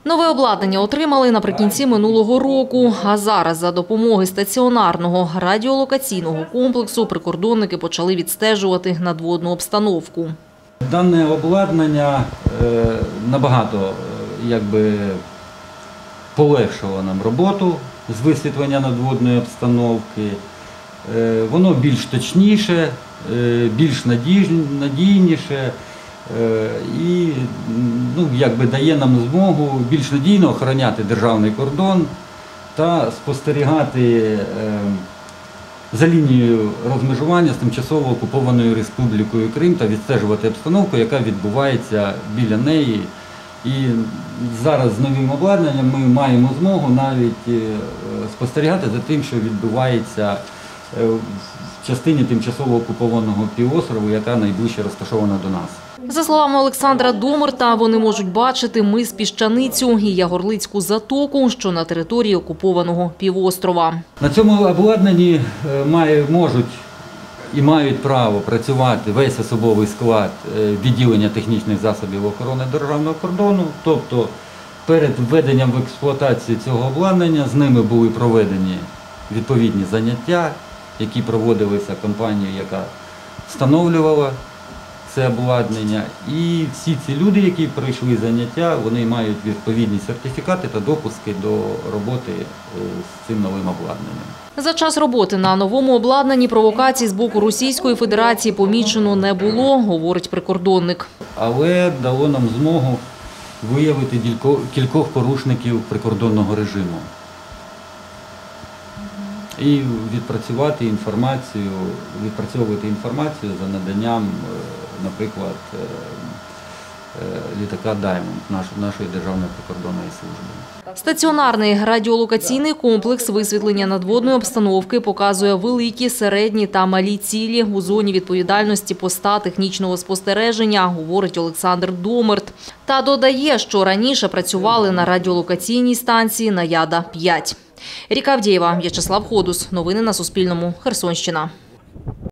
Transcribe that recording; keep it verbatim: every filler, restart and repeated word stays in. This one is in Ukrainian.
Нове обладнання отримали наприкінці минулого року, а зараз за допомогою стаціонарного радіолокаційного комплексу прикордонники почали відстежувати надводну обстановку. Дане обладнання набагато якби, полегшило нам роботу з висвітлення надводної обстановки. Воно більш точніше, більш надійніше і ну, якби, дає нам змогу більш надійно охороняти державний кордон та спостерігати за лінією розмежування з тимчасово окупованою Республікою Крим та відстежувати обстановку, яка відбувається біля неї. І зараз з новим обладнанням ми маємо змогу навіть спостерігати за тим, що відбувається в частині тимчасово окупованого півострову, яка найближче розташована до нас. За словами Олександра Доморта, вони можуть бачити мис Піщаницю і Ягорлицьку затоку, що на території окупованого півострова. На цьому обладнанні можуть і мають право працювати весь особовий склад відділення технічних засобів охорони державного кордону. Тобто перед введенням в експлуатацію цього обладнання з ними були проведені відповідні заняття, які проводилися компанією, яка встановлювала це обладнання. І всі ці люди, які пройшли заняття, вони мають відповідні сертифікати та допуски до роботи з цим новим обладнанням. За час роботи на новому обладнанні провокацій з боку Російської Федерації помічено не було, говорить прикордонник. Але дало нам змогу виявити кількох порушників прикордонного режиму. І відпрацювати інформацію, відпрацьовувати інформацію за наданням, наприклад, літака «Даймонд» нашої Державної прикордонної служби. Стаціонарний радіолокаційний комплекс висвітлення надводної обстановки показує великі, середні та малі цілі у зоні відповідальності поста технічного спостереження, говорить Олександр Доморт. Та додає, що раніше працювали на радіолокаційній станції «Наяда п'ять». Ріка Авдієва, В'ячеслав Ходус. Новини на Суспільному. Херсонщина.